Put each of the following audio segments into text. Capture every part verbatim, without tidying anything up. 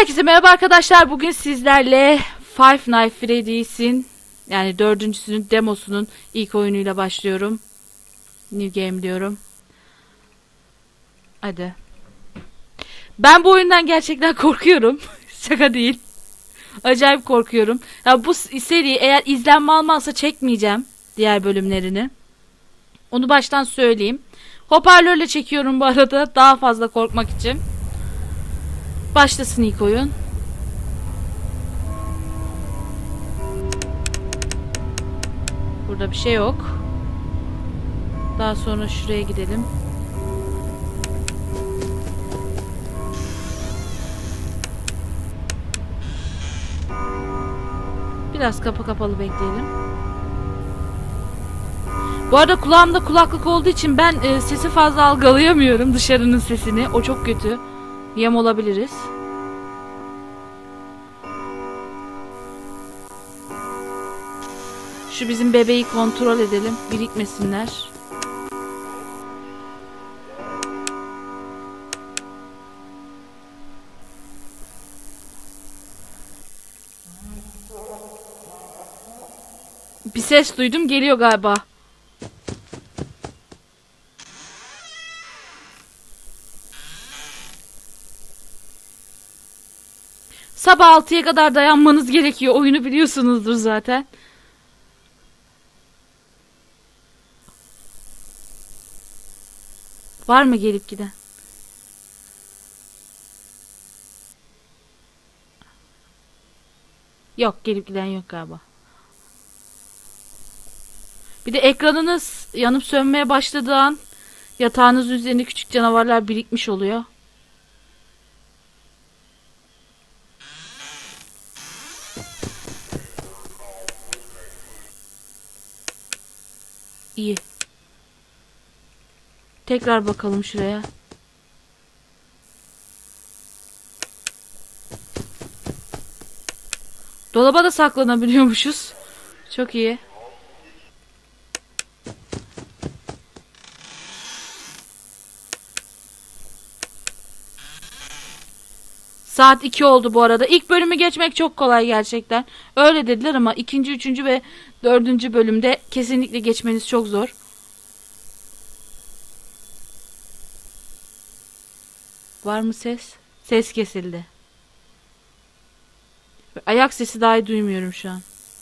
Herkese merhaba arkadaşlar. Bugün sizlerle Five Nights at Freddy's'in yani dördüncüsünün demosunun ilk oyunuyla başlıyorum. New game diyorum. Hadi. Ben bu oyundan gerçekten korkuyorum. Şaka değil. Acayip korkuyorum. Ya bu seri eğer izlenme almazsa çekmeyeceğim diğer bölümlerini. Onu baştan söyleyeyim. Hoparlörle çekiyorum bu arada daha fazla korkmak için. Başlasın ilk oyun. Burada bir şey yok. Daha sonra şuraya gidelim. Biraz kapı kapalı bekleyelim. Bu arada kulağımda kulaklık olduğu için ben e, sesi fazla algılayamıyorum, dışarının sesini. O çok kötü. Yem olabiliriz. Şu bizim bebeği kontrol edelim. Birikmesinler. Bir ses duydum, geliyor galiba. Sabah altıya kadar dayanmanız gerekiyor. Oyunu biliyorsunuzdur zaten. Var mı gelip giden? Yok, gelip giden yok galiba. Bir de ekranınız yanıp sönmeye başladığı an yatağınız üzerinde küçük canavarlar birikmiş oluyor. İyi. Tekrar bakalım şuraya. Dolaba da saklanabiliyormuşuz. Çok iyi. Saat iki oldu bu arada. İlk bölümü geçmek çok kolay gerçekten. Öyle dediler ama ikinci, üçüncü ve dördüncü bölümde kesinlikle geçmeniz çok zor. Var mı ses? Ses kesildi. Ayak sesi dahi duymuyorum şu an.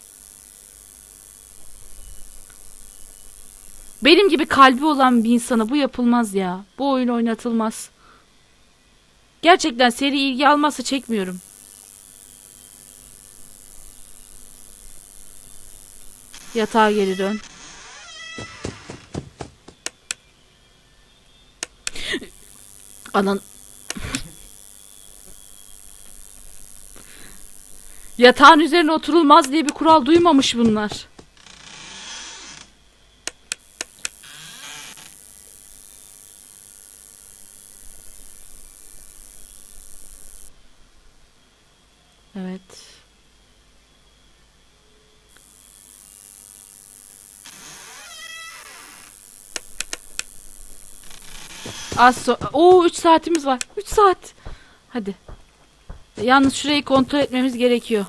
Benim gibi kalbi olan bir insana bu yapılmaz ya. Bu oyun oynatılmaz. Gerçekten seri ilgi almazsa çekmiyorum. Yatağa geri dön. Anan. Yatağın üzerine oturulmaz diye bir kural duymamış bunlar. Evet. Az sonra. Oo, üç saatimiz var. üç saat. Hadi. Yalnız şurayı kontrol etmemiz gerekiyor.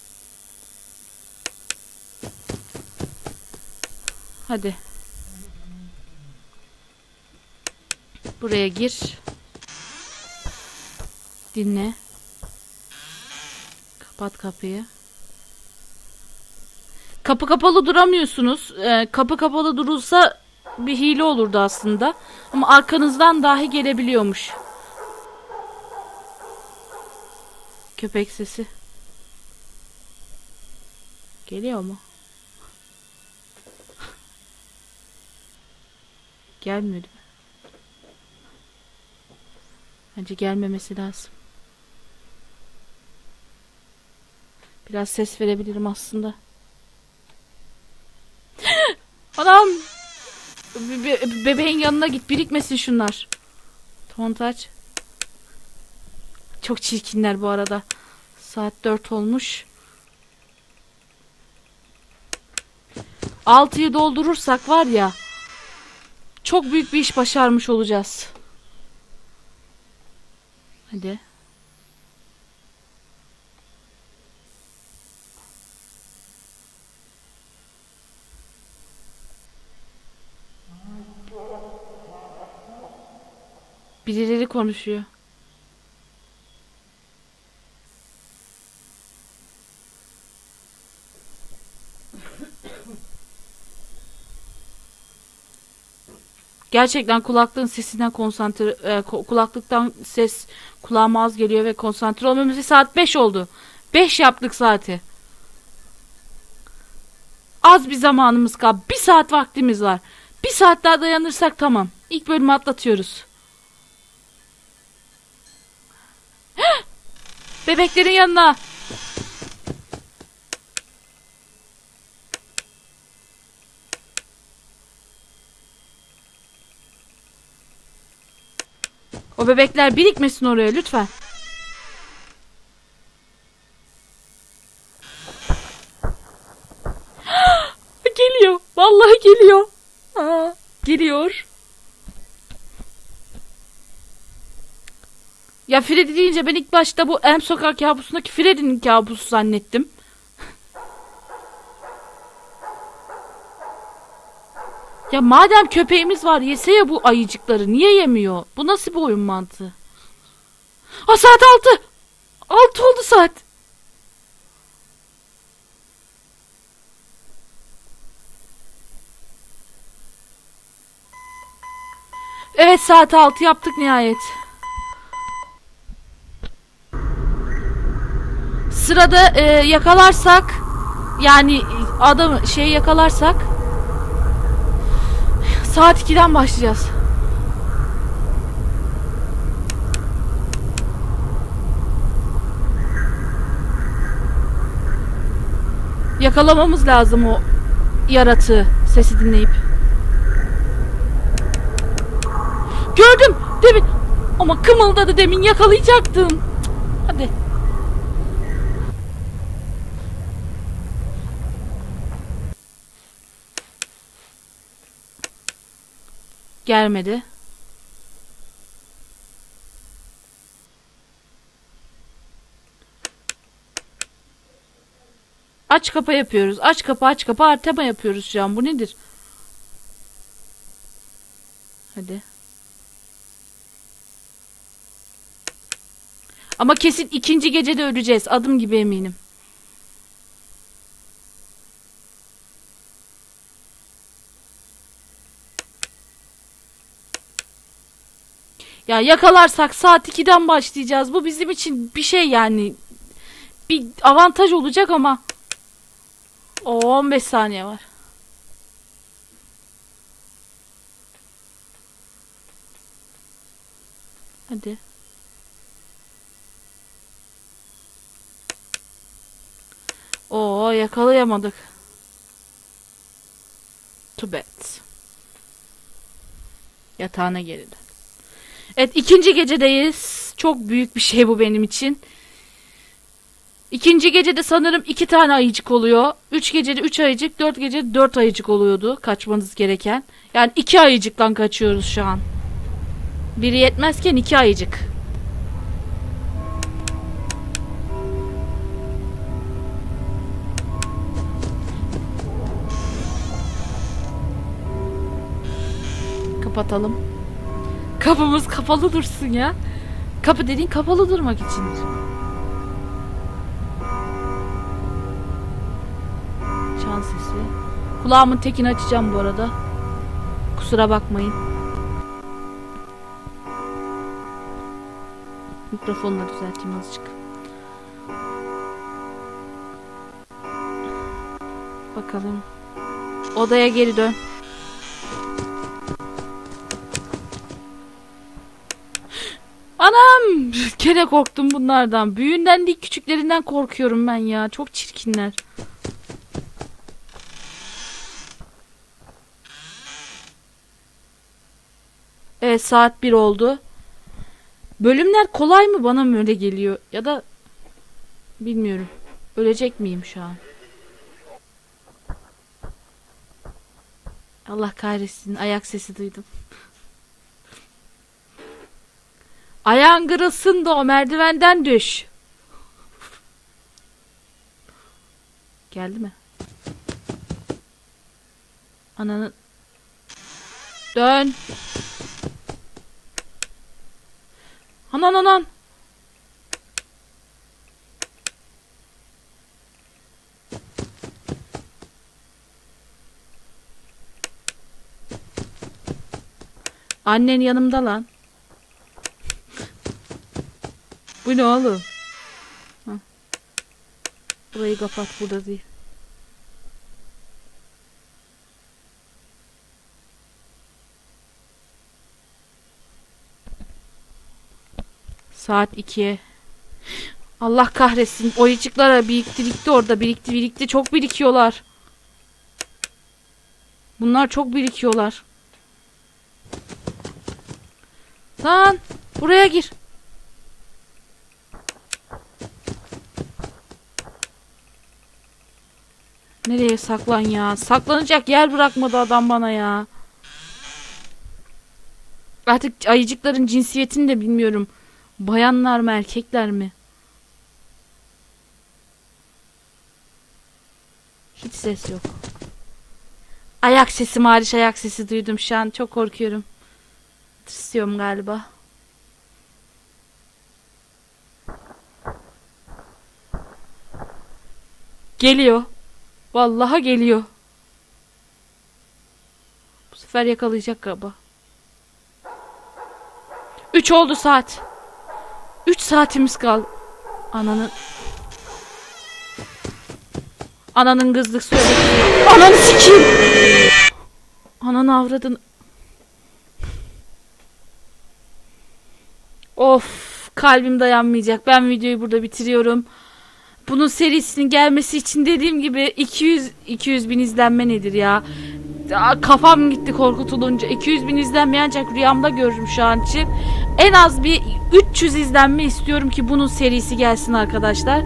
Hadi. Buraya gir. Dinle. Kapat kapıyı. Kapı kapalı duramıyorsunuz. Ee, kapı kapalı durulsa bir hile olurdu aslında. Ama arkanızdan dahi gelebiliyormuş. Köpek sesi. Geliyor mu? Gelmiyor değil mi? Bence gelmemesi lazım. Biraz ses verebilirim aslında. Anam! Be be bebeğin yanına git, birikmesin şunlar. Tontaç. Çok çirkinler bu arada. Saat dört olmuş. altıyı doldurursak var ya, çok büyük bir iş başarmış olacağız. Hadi. Birileri konuşuyor. Gerçekten kulaklığın sesinden konsantre e, kulaklıktan ses kulağıma az geliyor ve konsantre olmamız. Saat beş oldu. beş yaptık saati. Az bir zamanımız kaldı. Bir saat vaktimiz var. Bir saat daha dayanırsak tamam. İlk bölümü atlatıyoruz. Bebeklerin yanına. O bebekler birikmesin oraya lütfen. Geliyor. Vallahi geliyor. Aa, geliyor. Ya Freddy deyince ben ilk başta bu Elm Sokak kabusundaki Freddy'nin kabusu zannettim. Ya madem köpeğimiz var yese ya bu ayıcıkları niye yemiyor? Bu nasıl bir oyun mantığı? Aa saat altı. Altı oldu saat. Evet saat altı yaptık nihayet. Sırada e, yakalarsak yani adamı şey yakalarsak saat ikiden başlayacağız. Yakalamamız lazım o yaratığı sesi dinleyip. Gördüm demin ama kımıldadı demin yakalayacaktım. Hadi. Gelmedi. Aç kapa yapıyoruz. Aç kapa aç kapa artema yapıyoruz şu an. Bu nedir? Hadi. Ama kesin ikinci gecede öleceğiz. Adım gibi eminim. Ya yakalarsak saat ikiden başlayacağız. Bu bizim için bir şey yani. Bir avantaj olacak ama. O on beş saniye var. Hadi. Oo yakalayamadık. Too bad. Yatağına geri dön. Evet ikinci gecedeyiz. Çok büyük bir şey bu benim için. İkinci gecede sanırım iki tane ayıcık oluyor. Üç gecede üç ayıcık, dört gecede dört ayıcık oluyordu kaçmanız gereken. Yani iki ayıcıktan kaçıyoruz şu an. Biri yetmezken iki ayıcık. Kapatalım. Kapımız kapalı dursun ya. Kapı dediğin kapalı durmak içindir. Çan sesi. Kulağımın tekini açacağım bu arada. Kusura bakmayın. Mikrofonla düzelteyim azıcık. Bakalım. Odaya geri dön. Anam! Gene korktum bunlardan. Büyüğünden değil küçüklerinden korkuyorum ben ya. Çok çirkinler. Evet saat bir oldu. Bölümler kolay mı bana mı öyle geliyor? Ya da bilmiyorum. Ölecek miyim şu an? Allah kahretsin. Ayak sesi duydum. Ayağın kırılsın da o merdivenden düş. Geldi mi? Ananı... Dön. Anan anan. Annen yanımda lan. Bu ne oğlum? Hah. Burayı kapat, burada değil. Saat ikiye. Allah kahretsin. Oyuncaklara birikti birikti orada. Birikti birikti. Çok birikiyorlar. Bunlar çok birikiyorlar. Lan buraya gir. Nereye saklan ya? Saklanacak yer bırakmadı adam bana ya. Artık ayıcıkların cinsiyetini de bilmiyorum. Bayanlar mı erkekler mi? Hiç ses yok. Ayak sesi hariç ayak sesi duydum şu an. Çok korkuyorum. Tırsıyorum galiba. Geliyor. Vallahi geliyor. Bu sefer yakalayacak galiba. Üç oldu saat. Üç saatimiz kaldı. Ananın... Ananın kızlık söyledi. Ananı sikeyim. Ananı avradın. Of, kalbim dayanmayacak. Ben videoyu burada bitiriyorum. Bunun serisinin gelmesi için dediğim gibi iki yüz iki yüz bin izlenme nedir ya? Kafam gitti korkutulunca. iki yüz bin izlenme ancak rüyamda görürüm şu an için. En az bir üç yüz izlenme istiyorum ki bunun serisi gelsin arkadaşlar.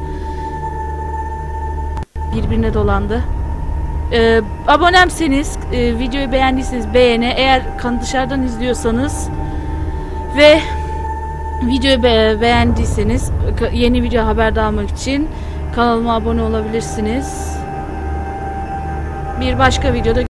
Birbirine dolandı. Ee, abonemseniz, e, videoyu beğendiyseniz beğene. Eğer kanı dışarıdan izliyorsanız ve videoyu be beğendiyseniz yeni video haberdar almak için kanalıma abone olabilirsiniz. Bir başka videoda